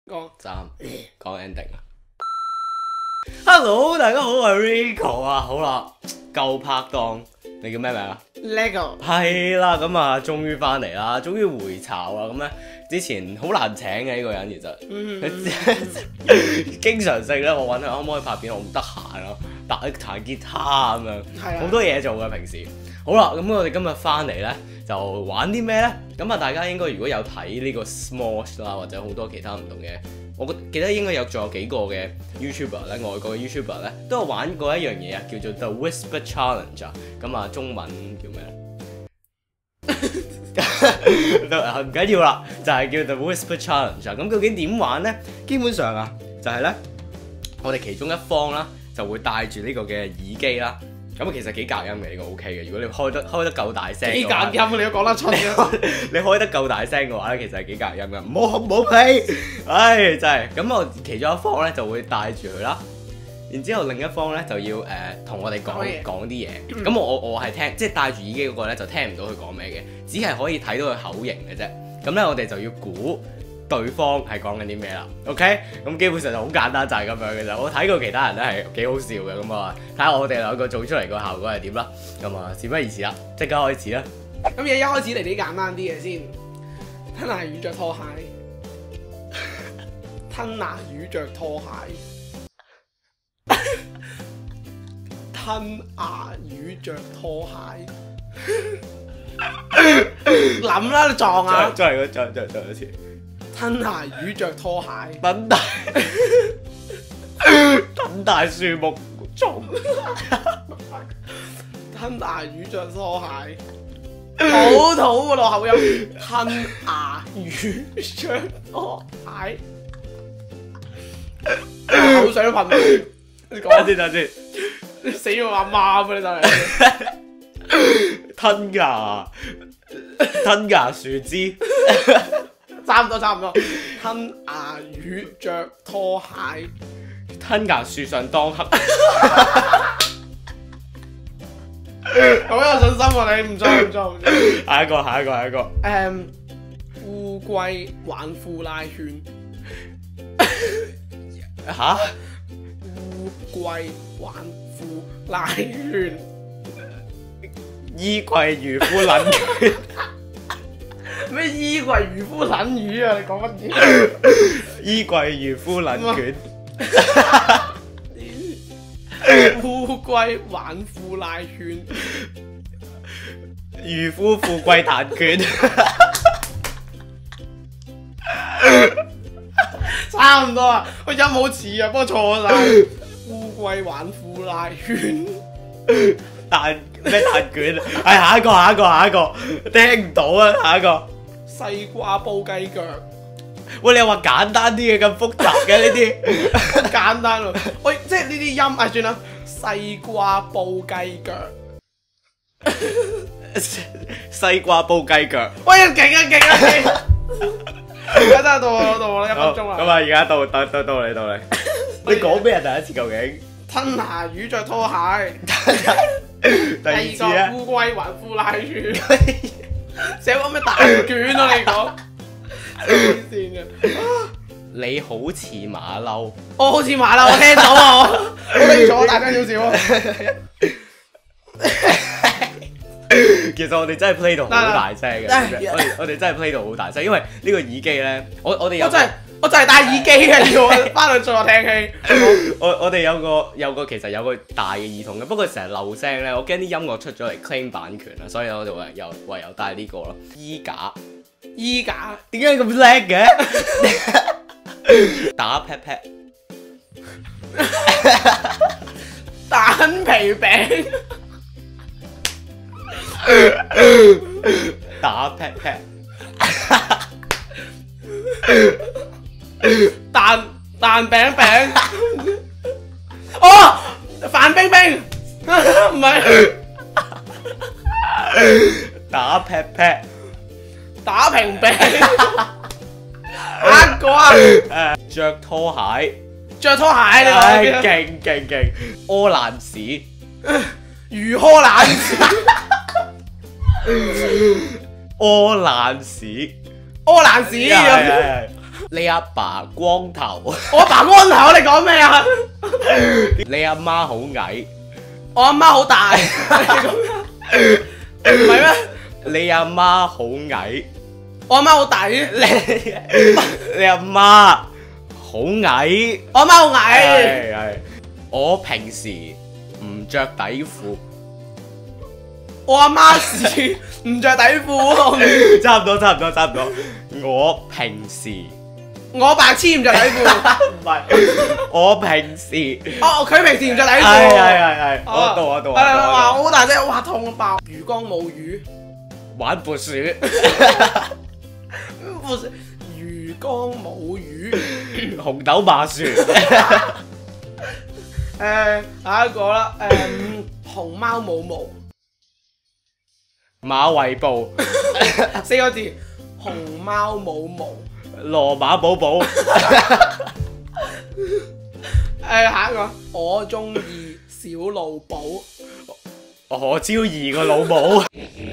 講 ending 啦。Hello， 大家好，我係 Rico 啊。好啦，舊拍檔，你叫咩名啊 ？Lego 係啦，咁啊，終於翻嚟啦，終於回巢啦。咁咧，之前好難請嘅呢個人，其實，經常性咧，我揾佢可唔可以拍片，我唔得閒咯，彈吉他咁樣，好多嘢做嘅平時。好啦，咁我哋今日翻嚟咧，就玩啲咩咧？咁啊，大家應該如果有睇呢個 Smosh 啦，或者好多其他唔同嘅。我記得應該仲有幾個嘅 YouTuber 咧，外國嘅 YouTuber 咧，都有玩過一樣嘢啊，叫做 The Whisper Challenge 啊。咁啊，中文叫咩咧？唔緊要啦，就係叫 The Whisper Challenge 啊。咁究竟點玩咧？基本上啊，就係咧，我哋其中一方啦，就會帶住呢個嘅耳機啦。咁其實幾隔音嘅呢個 OK 嘅，如果你開得夠大聲， 幾隔音你都講得出嘅。 你開得夠大聲嘅話咧，其實係幾隔音嘅。唔好屁，唉真係。咁我其中一方咧就會帶住佢啦，然之後另一方咧就要同我哋講啲嘢。咁我係聽，即係戴住耳機嗰個咧就聽唔到佢講咩嘅，只係可以睇到佢口型嘅啫。咁咧我哋就要估對方係講緊啲咩啦 ，OK？ 咁基本上就好簡單，就係咁樣嘅啫。我睇過其他人咧係幾好笑嘅，咁啊睇下我哋兩個做出嚟個效果係點啦。咁啊事不宜遲啦，即刻開始啦。 咁嘢一開始嚟啲簡單啲嘅先，吞拿魚着拖鞋，吞拿魚着拖鞋，吞拿魚着拖鞋，諗啦你撞啊！ 再一次。 吞拿魚着拖鞋， 等大樹木種， 吞拿魚着拖鞋，好土喎落口音，吞拿魚着拖鞋，口水都噴，你講先， 你死我阿媽咩你真係， 吞牙樹枝。 差唔多，吞拿魚着拖鞋， 吞牙樹上當黑， 好有信心喎你，唔錯。 下一個。 富貴玩呼拉圈， 嚇？ 富貴玩呼拉圈， 衣櫃漁夫撚圈。 咩衣櫃漁夫撚魚啊？你講乜嘢？ 衣櫃漁夫撚卷， 富貴玩呼拉圈， 漁夫富貴彈拳， 差唔多啊！個音好似啊，不過錯晒。富貴玩呼拉圈， 彈拳？係下一個，聽唔到啊！下一個。 西瓜煲雞腳， 喂，你又話簡單啲嘅，咁複雜嘅呢啲？ 簡單喎，喂，即係呢啲音啊，算啦。西瓜煲雞腳， 西瓜煲雞腳。 喂，勁啊！而家真係到我啦，1分鐘啦。 咁啊，而家到你。你講咩啊？第一次究竟？ 吞拿魚着拖鞋。 第二次咧？ 富貴玩呼拉圈。寫個咩大卷啊？你講黐線嘅， 你好似馬騮， 我好似馬騮，我聽到啊，我聽咗，大聲少少啊。 其實我哋真係 play 到好大聲嘅，我哋真係 play 到好大聲，因為呢個耳機咧，我哋有我就係戴耳機嘅，要翻去再聽戲。 我哋有個其實有個大嘅耳筒嘅，不過成日漏聲咧，我驚啲音樂出咗嚟 claim 版權啊，所以我哋唯有戴呢個咯。衣架點解咁叻嘅？打 pat pat， 蛋皮餅， 打 pat pat。 蛋餅餅，哦，范冰冰，唔係， 打 pat pat， 打平餅，下個啊， 着拖鞋， 你講勁，屙爛屎， 魚柯冷屎， 屙爛屎， 屙爛屎， 你阿爸光頭， 我阿爸光頭，你講咩啊？ 你阿媽好矮， 我阿媽好大，唔係咩？ 你阿媽好矮， 我阿媽好大， 你阿媽好矮， 我阿媽好矮， 係我平時唔着底褲， 我阿媽是唔着底褲， 差唔多，我平時我白痴唔着底褲， 唔係，我平時哦，佢平時唔着底褲， 係，我到哇，好大聲，哇，痛爆！魚缸冇魚， 玩撥鼠， 魚缸冇魚， 紅豆馬樹， 下一個啦，熊貓冇毛， 馬尾布， 4個字，熊貓冇毛。 羅馬寶寶， 下一個，我中意小露寶， 何超儀個老母，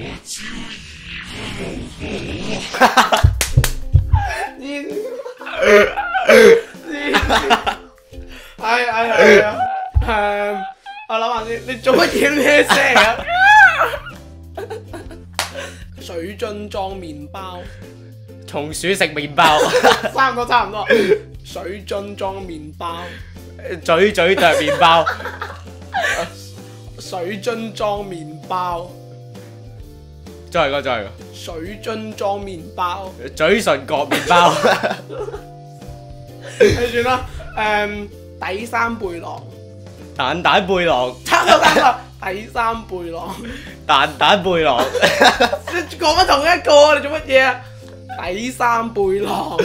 係啊，我諗下先，你做乜嘢咩聲啊？水樽裝麵包， 松鼠食麵包， 差唔多，水樽裝麵包， 嘴啄麵包， 水樽裝麵包， 再嚟個， 水樽裝麵包， 嘴唇割麵包， 算啦，底衫背囊， 蛋背囊， 差唔多，底衫背囊， 蛋背囊， 你講乜同一個啊？你做乜嘢啊？底衫背囊，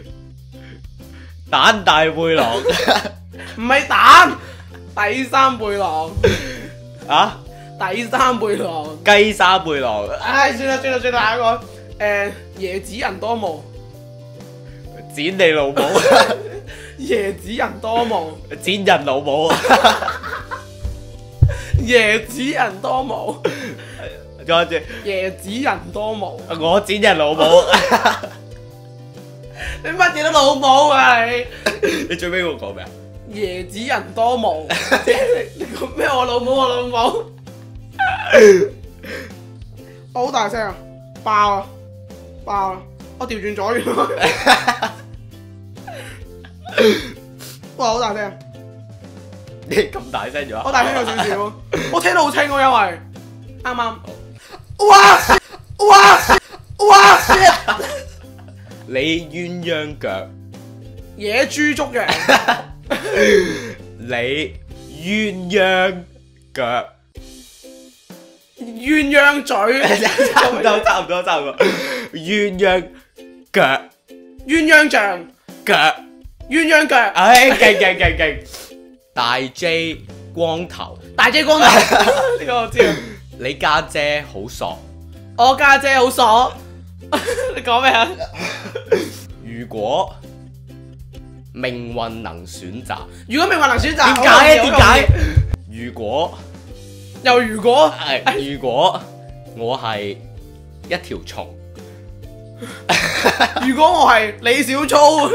蛋大背囊， 唔係蛋，底衫背囊， 啊， 底衫背囊， 雞沙背囊， 唉，算啦，下一個，椰子人多毛， 剪你老母， 椰子人多毛， 剪人老母， 椰子人多毛， 再住， 椰子人多毛， 我剪人老母， 你乜嘢都老母啊你！ 你最尾嗰個講咩啊？ 椰子人多毛，你講咩？我老母，我好大聲啊！爆啊！我調轉咗原來，哇！好大聲， 你咁大聲咗？ 我大聲咗少少，我聽到好清喎，因為啱啱，哇！ 你鴛鴦腳， 野豬捉羊， 你鴛鴦腳， 鴛鴦嘴， 差唔多，鴛鴦腳， 鴛鴦像， 腳， 鴛鴦腳， 唉，勁，大 J 光頭， 大 J 光頭，呢個我知啊。 你家姐好傻， 我家姐好傻，你講咩啊？ 如果命運能選擇， 如果命運能選擇， 點解？如果我係一條蟲， 如果我係李小粗，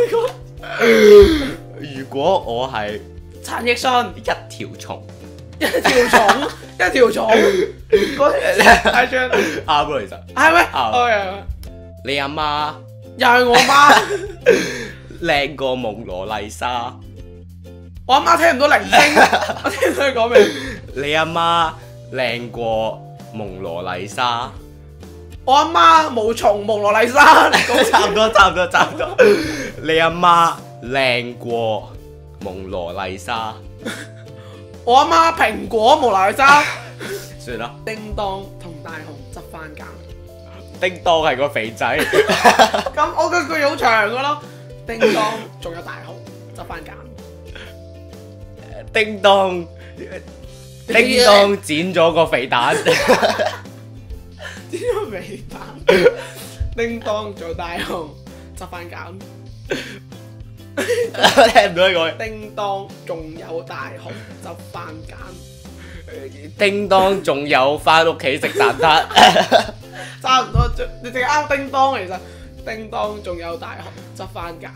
如果我係陳奕迅， 一條蟲， 一條蟲，係張啱咯，其實係咩？ 啱。你阿媽又係我媽， 靚過蒙羅麗莎， 我阿媽聽唔到聆聽，我聽唔到佢講咩。 你阿媽靚過蒙羅麗莎， 我阿媽冇從蒙羅麗莎， 差唔多。你阿媽靚過蒙羅麗莎， 我阿媽蘋果蒙羅麗莎， 算啦。 叮當同大雄執番揀， 叮當係個肥仔， 咁我嗰句好長噶咯。叮當仲有大雄執番揀， 叮當剪咗個肥蛋， 點解肥蛋？叮當做大雄執番揀， 聽唔到你講。 叮當仲有大雄執番揀， 叮當仲有翻屋企食蛋撻， 差唔多，你淨係啱叮當其實叮當仲有大學執番揀。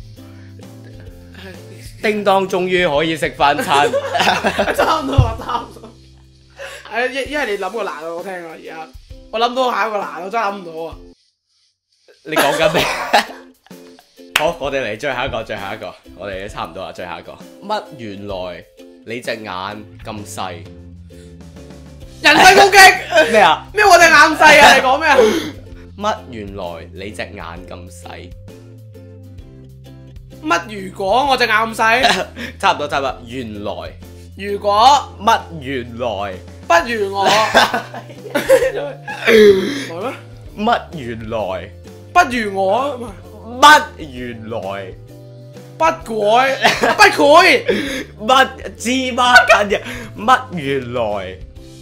叮當終於可以食翻餐。 差唔多啊，差唔多。一係你諗個難我聽啊，而家我諗到下一個難，我真係諗唔到啊。 你講緊咩？好，我哋嚟最後一個，我哋差唔多啦，最後一個。乜原來你隻眼咁細？ 人身攻擊咩啊？ 咩我隻眼細啊？你講咩啊？ 乜原來你隻眼咁細？ 乜如果我隻眼咁細？ 差唔多。原來如果乜原來不如我，係咩？ 乜原來不如我， 乜原來不改不改， 乜芝麻緊嘅乜原來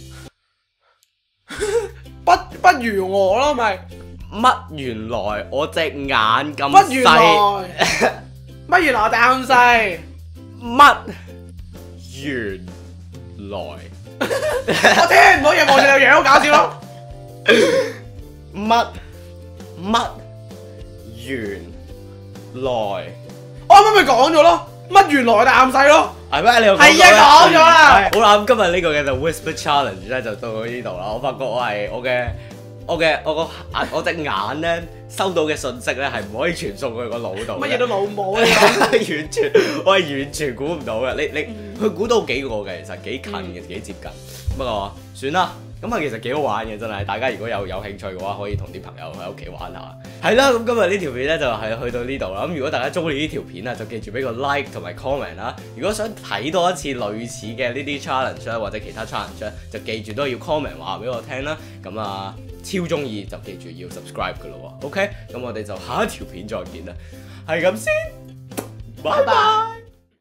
不如我咯，咪乜原來我隻眼咁不原細？ 來乜原來我隻眼咁細？ 乜原來我聽唔到嘢，望住你樣好搞笑咯。 乜原來我啱啱咪講咗咯，乜原來我隻眼咁細咯。 係咩？你又係啊，講咗啦。 好啦，咁今日呢個嘅就 Whisper Challenge 咧就到呢度啦。我發覺我隻眼咧收到嘅信息咧係唔可以傳送去個腦度嘅。 乜嘢都老母啊！ 我係完全估唔到嘅。佢估到幾個嘅，其實幾近嘅，幾接近。不過算啦。咁啊，其實幾好玩嘅，真係。大家如果有興趣嘅話，可以同啲朋友喺屋企玩下。係啦，咁今日呢條片咧就係去到呢度啦。咁如果大家中意呢條片啊，就記住俾個 like 同埋 comment 啦。如果想睇多一次類似嘅呢啲 challenge 咧，或者其他 challenge 咧，就記住都要 comment 話俾我聽啦。咁啊，超中意就記住要 subscribe 噶咯喎。OK，咁我哋就下一條片再見啦。係咁先，拜拜。